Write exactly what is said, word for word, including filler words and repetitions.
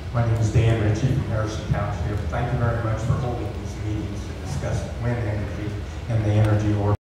My name is Dan Richey from Harrison Township. Thank you very much for holding these meetings to discuss wind energy and the energy ordinance.